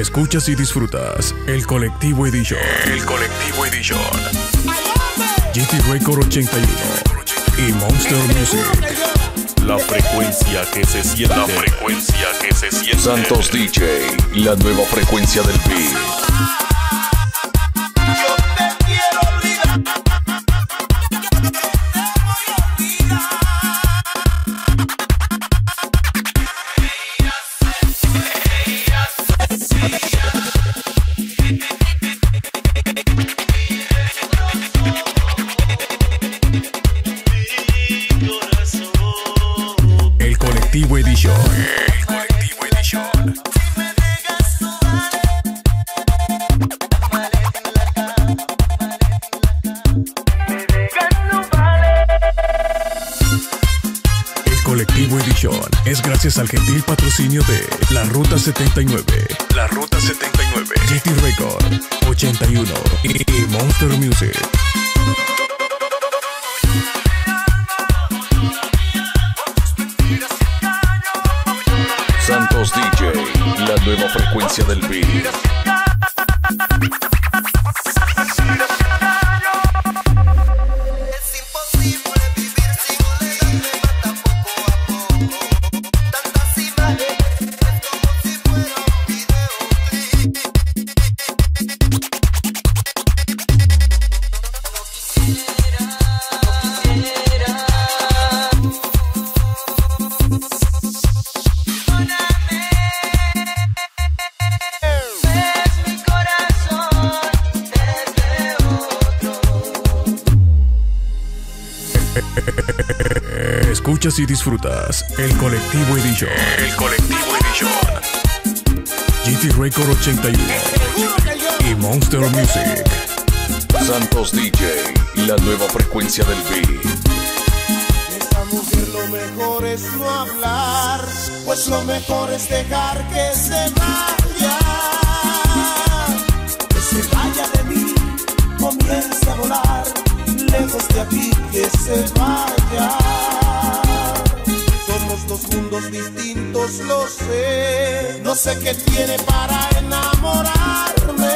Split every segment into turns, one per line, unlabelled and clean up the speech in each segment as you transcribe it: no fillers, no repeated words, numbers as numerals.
Escuchas y disfrutas El Colectivo Edition. El Colectivo Edition. GT Record 81 y Monster Music.
La frecuencia que se siente. La frecuencia que se siente.
Santos DJ, la nueva frecuencia del beat.
El Colectivo Edition. El Colectivo Edition. El Colectivo Edition es gracias al gentil patrocinio de La Ruta 79, La Ruta 79, GT Record 81 y Monster Music.
Santos DJ, la nueva frecuencia del beat.
Escuchas y disfrutas El Colectivo Edition. El Colectivo Edition. GT Record 81 y Monster Music.
Santos DJ, la nueva frecuencia del beat.
Esta mujer lo mejor es no hablar, pues lo mejor es dejar que se vaya. Que se vaya de mí, comience a volar, lejos de aquí que se vaya. Somos dos mundos distintos, lo sé. No sé qué tiene para enamorarme.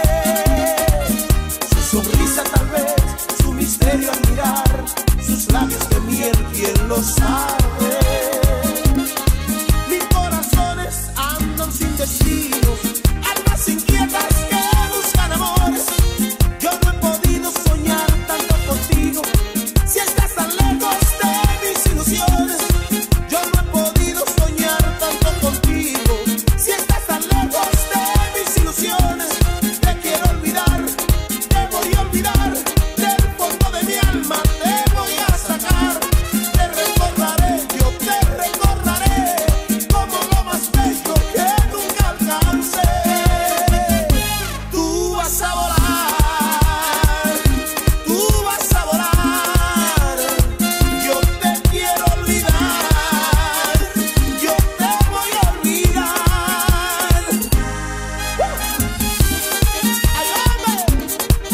Su sonrisa tal vez, su misterio al mirar, sus labios de miel, ¿quién lo sabe? Mis corazones andan sin destinos, almas inquietas que buscan amores. Yo no he podido soñar tanto contigo, si estás tan lejos de mis ilusiones. Yo no he podido soñar tanto contigo, si estás tan lejos de mis ilusiones. Te quiero olvidar, te voy a olvidar, del fondo de mi alma te voy a sacar. Te recordaré, yo te recordaré, como lo más bello que nunca alcancé. Tú vas a volar, tú vas a volar. Yo te quiero olvidar, yo te voy a olvidar. ¡Ay, hombre!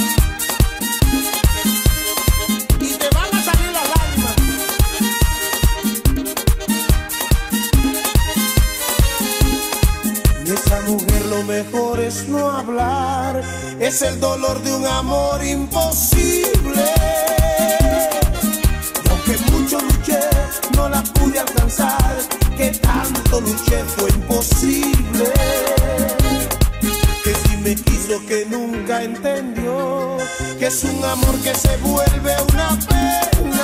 Y te van a salir las lágrimas. De esa mujer lo mejor es no hablar, es el dolor de un amor imposible. Y aunque mucho luché, no la pude alcanzar, que tanto luché fue imposible. Que si me quiso, que nunca entendió, que es un amor que se vuelve una pena.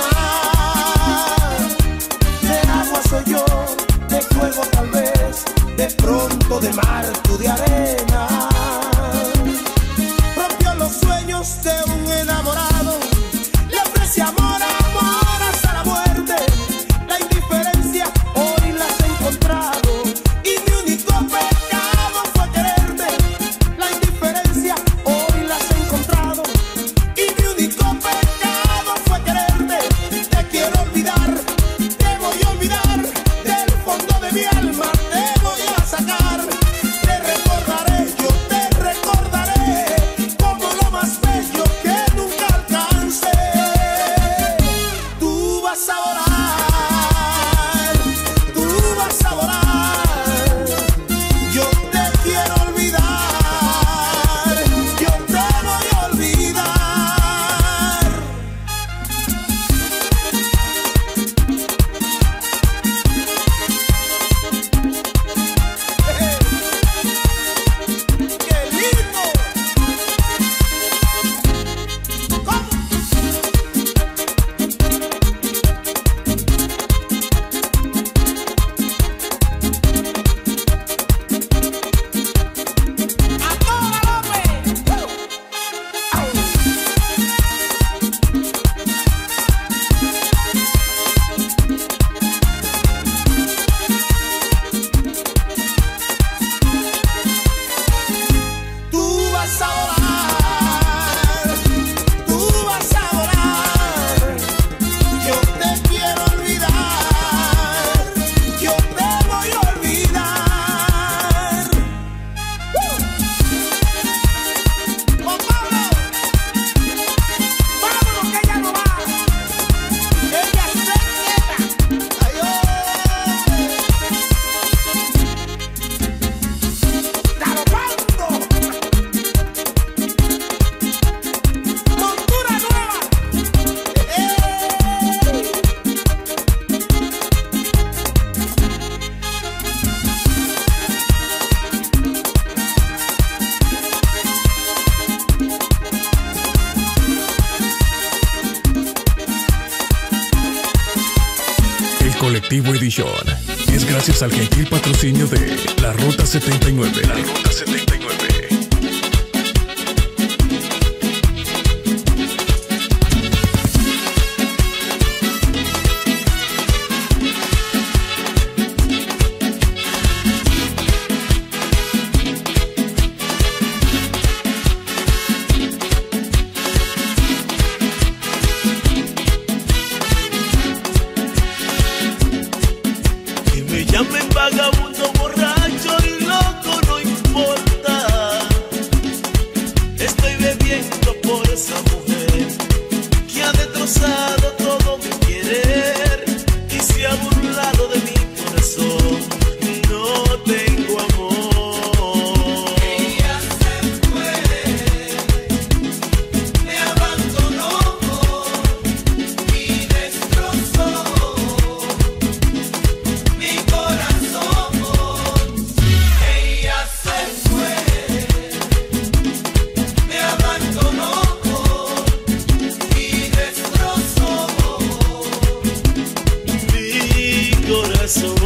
De agua soy yo, de fuego tal vez, de pronto de mar, tú de arena. Rompió los sueños de un enamorado, le ofrece amor, amor hasta la muerte. La indiferencia hoy la has encontrado, y mi único pecado fue quererte. La indiferencia hoy la has encontrado, y mi único pecado fue quererte. Te quiero olvidar, te voy a olvidar, del fondo de mi alma te voy a sacar. Te recordaré, yo
Colectivo Edition es gracias al gentil patrocinio de La Ruta 79. La Ruta 79.
Llamen vagabundo, borracho y loco, no importa. Estoy bebiendo por esa mujer que ha destrozado todo mi querer y se ha burlado de mi corazón. No tengo amor. Ella se fue, me abandonó y destrozó mi corazón. Ella se fue, me abandonó y destrozó mi corazón.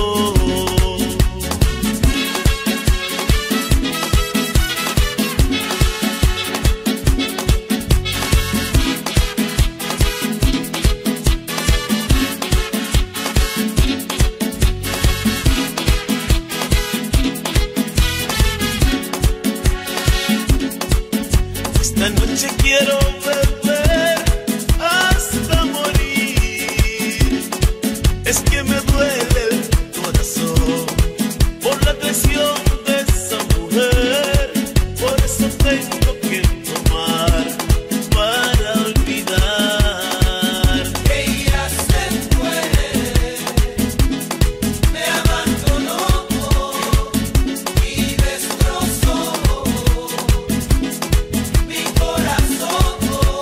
Esta noche quiero beber hasta morir. Es que me duele el corazón por la traición de esa mujer. Por eso tengo que tomar para olvidar. Ella se fue, me abandonó y destrozó mi corazón.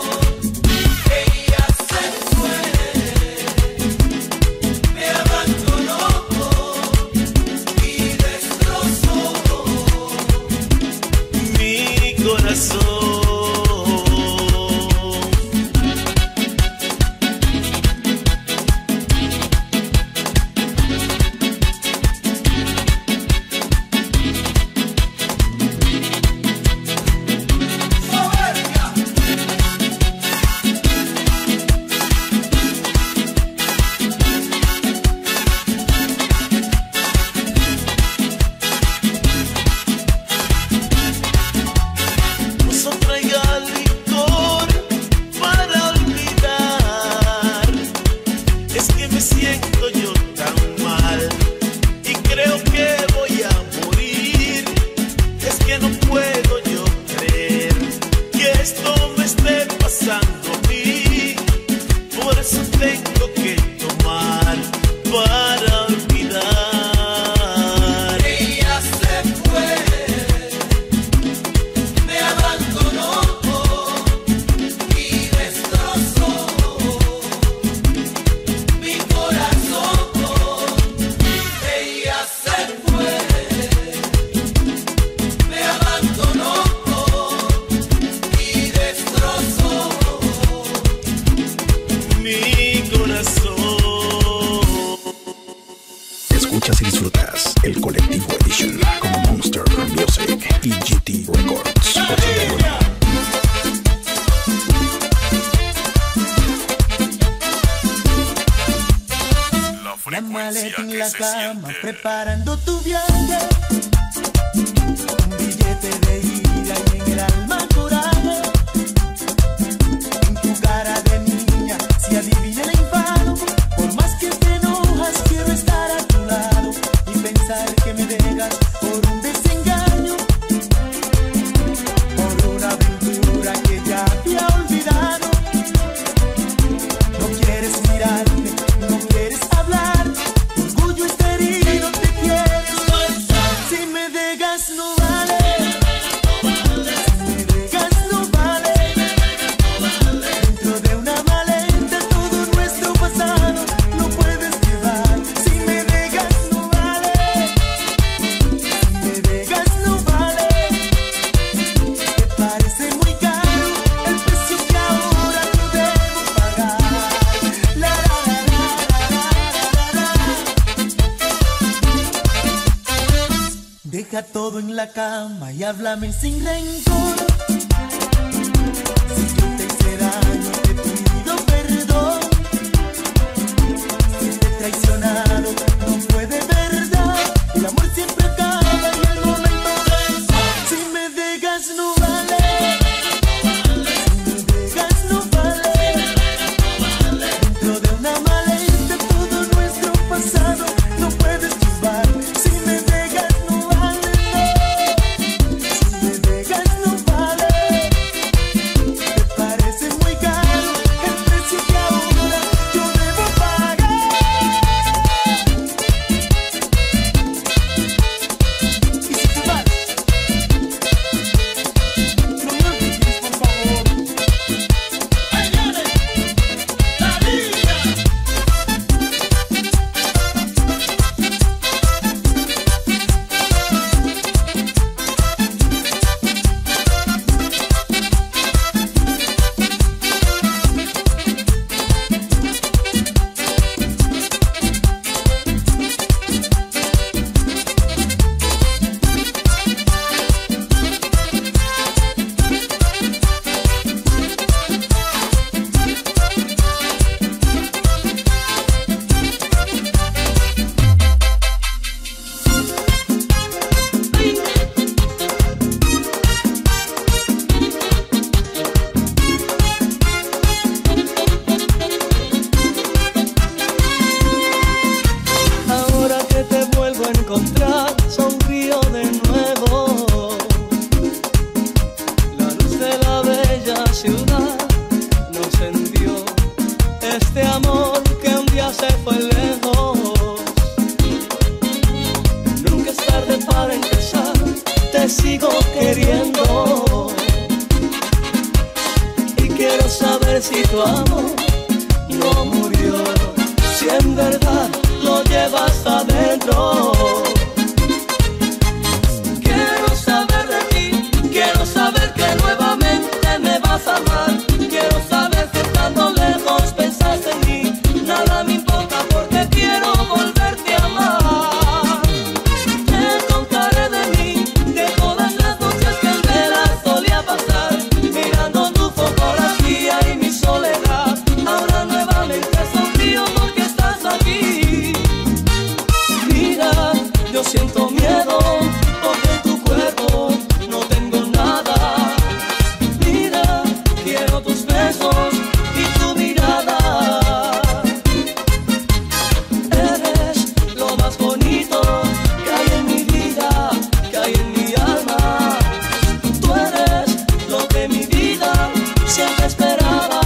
Ella se fue, me abandonó y destrozó mi corazón. No traiga licor para olvidar. Es que me siento yo tan mal y creo que voy a morir. Es que no puedo yo creer que esto me esté pasando a mí. Por eso tengo que tomar para olvidar. Ella se fue, me abandonó y destrozó mi corazón. Ella se fue, me abandonó y destrozó mi corazón.
Escuchas y disfrutas el Colectivo Edition con Monster Music y GT Records.
La
La
frecuencia
maleta en
que
la
se
cama,
siente.
preparando tu viaje. Un billete de ida y en el alma coraje. En tu cara de niña se adivina el enfado. Por más que te enojas, quiero estar a tu lado y pensar que me dejas por un desengaño, por una aventura que ya había olvidado. No quieres mirarme, no quieres hablar. Tu orgullo está herido, te quieres soltar. Si me dejas no vale. Si me dejas no vale. Dentro de una maleta todo nuestro pasado lo puedes llevar. Si me dejas no vale. Si me dejas no vale. Te parece muy caro el precio que ahora yo debo pagar. La la la la la la la la. la cama y háblame sin rencor. Si yo te hice daño, te pido perdón. Si te he traicionado, no fue de verdad. El amor siempre acaba y el momento de... Si me dejas no vale. Si me dejas no vale. Dentro de una maleta todo nuestro pasado no puedes llevar. Si me dejas no vale. Si me dejas no vale. Te parece muy caro el precio que ahora yo debo pagar. Y si te vas, no me olvides, por favor. ¡Ahí viene la vida! Ahora que te vuelvo a encontrar, sonrío de nuevo. La luz de la bella ciudad nos envió este amor que un día se fue lejos. Nunca es tarde para empezar, te sigo queriendo. Y quiero saber si tu amor no murió, si en verdad lo llevas adentro. Quiero saber de ti, quiero saber que nuevamente me vas a amar. Quiero saber que estando lejos pensaste en mí. Nada me importa porque quiero volverte a amar. Te contaré de mí, de todas las noches que en velas solía pasar, mirando tu fotografía y mi soledad. Ahora nuevamente sonrío porque estás aquí. Mira, yo siento miedo porque en tu cuerpo no tengo nada. Mira, quiero tus besos y tu mirada. Eres lo más bonito que hay en mi vida, que hay en mi alma. Tú eres lo que mi vida siempre esperaba.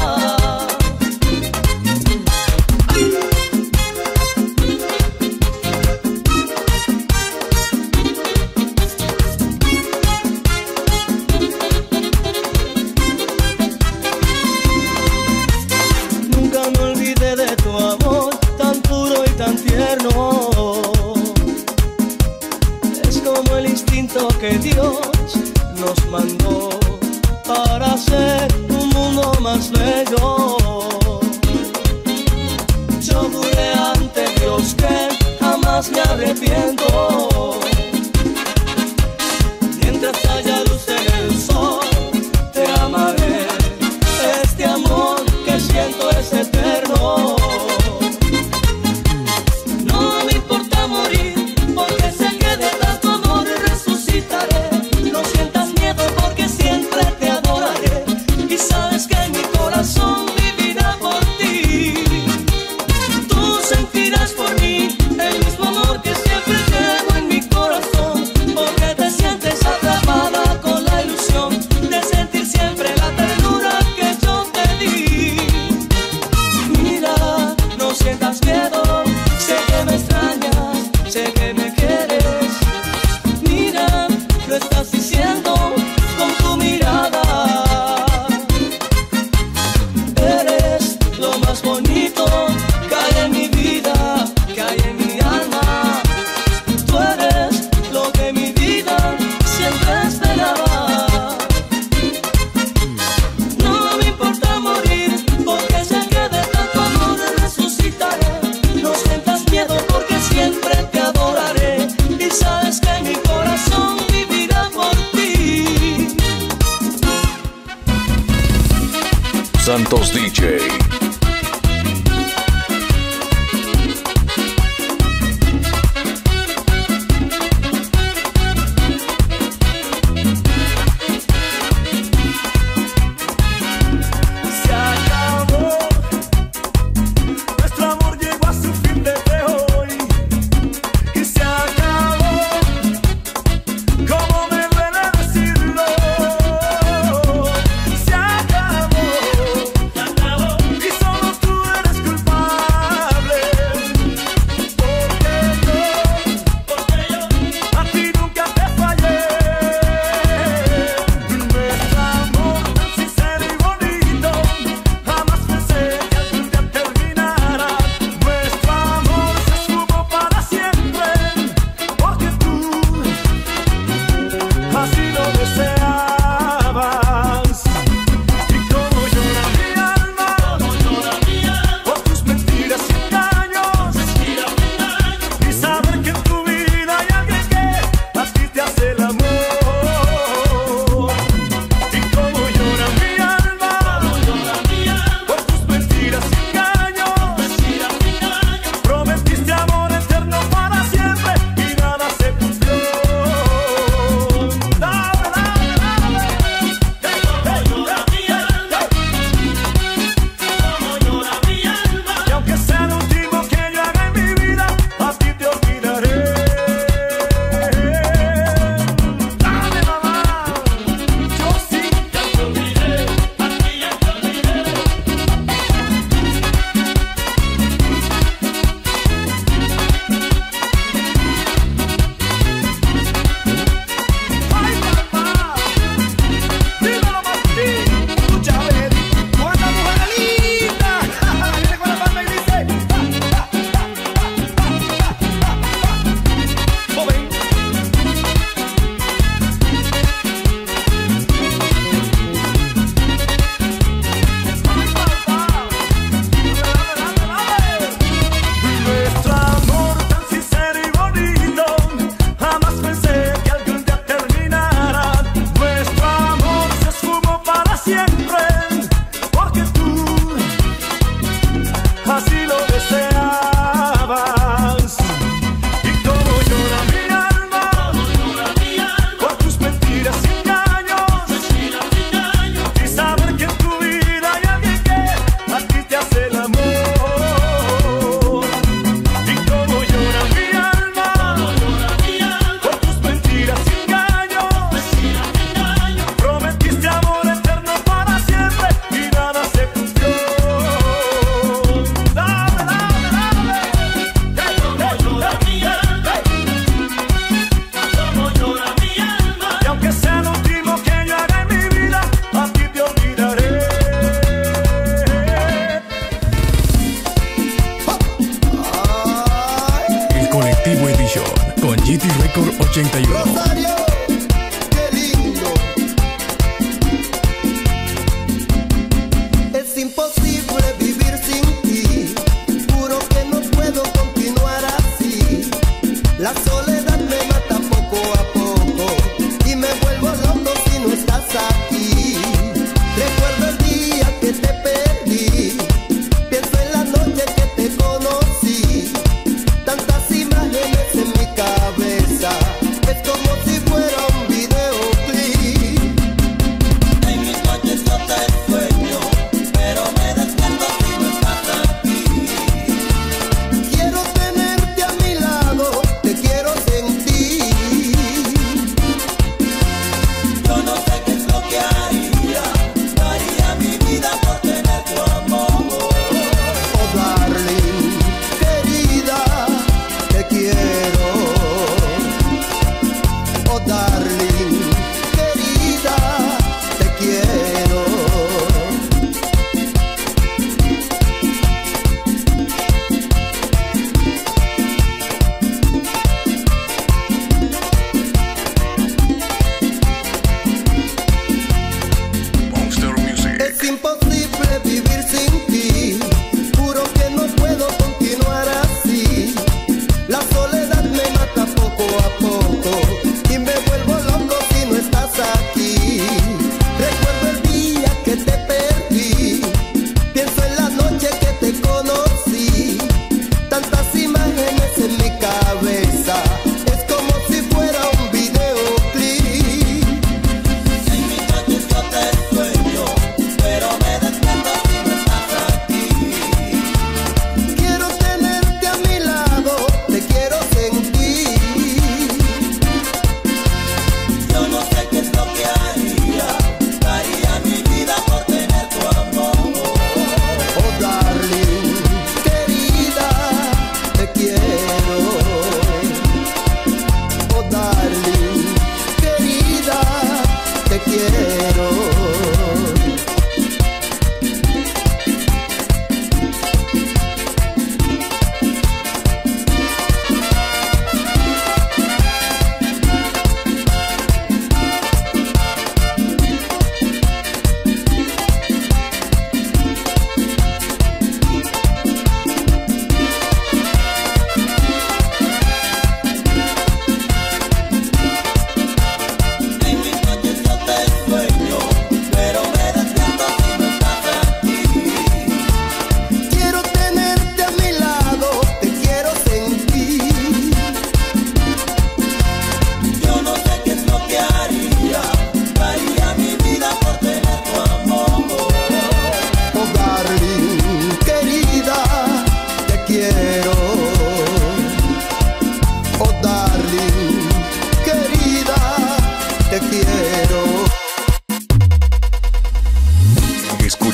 Nunca me olvidé de tu amor tan puro y tan tierno. Es como el instinto que Dios nos mandó para hacer un mundo más bello. Yo juré ante Dios que jamás me arrepiento. Mientras haya luz en el sol, te amaré. Este amor que siento es eterno. No me importa morir, porque sé que de tanto amor resucitaré. No sientas miedo porque siempre te adoraré. Y sabes que mi corazón vivirá por ti. Tú sentirás por mí el mismo amor que siempre llevo en mi corazón.
Santos DJ.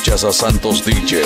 Escuchas a Santos DJ.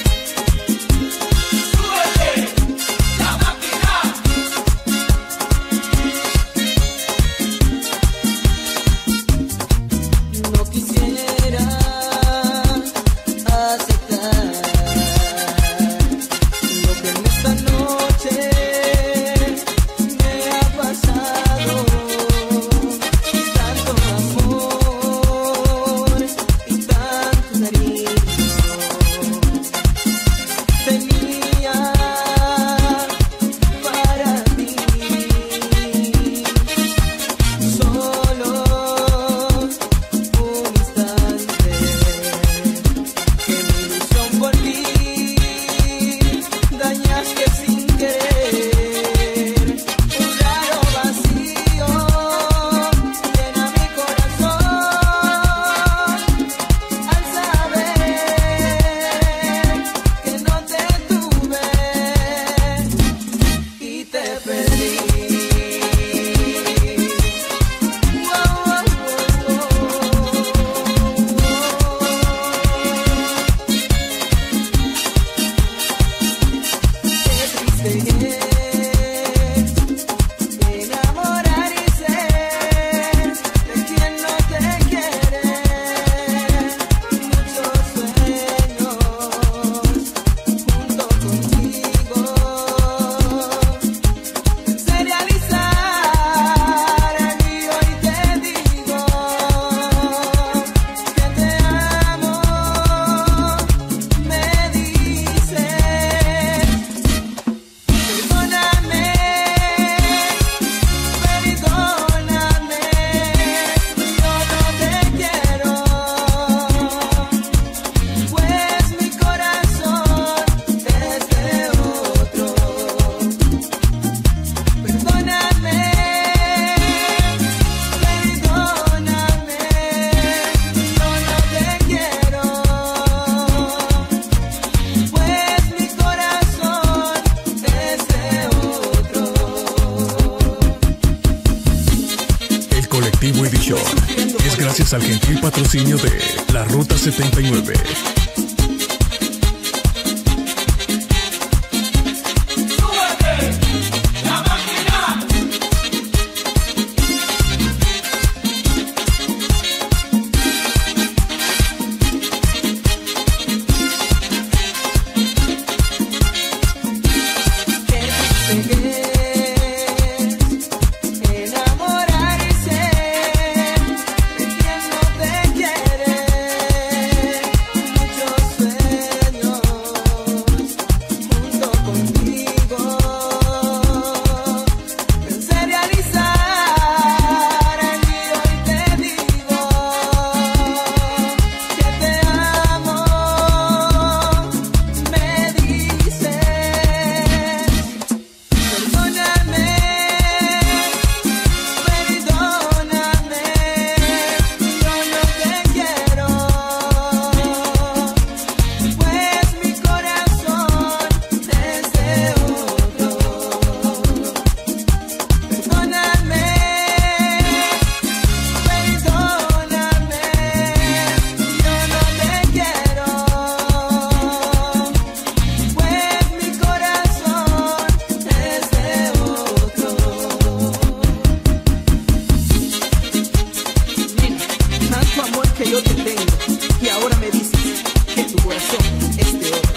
Edition es gracias al gentil patrocinio de La Ruta 79.
Yo te tengo y ahora me dices que tu corazón es de oro.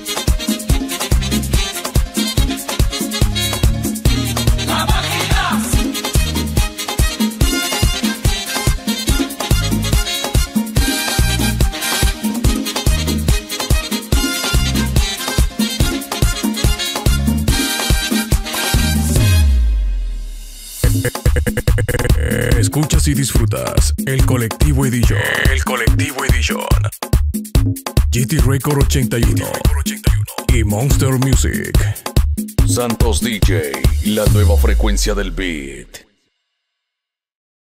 La máquina.
Escuchas y disfrutas El Colectivo Edition. El Colectivo Edition. GT Record 81 y Monster Music.
Santos DJ, la nueva frecuencia del beat.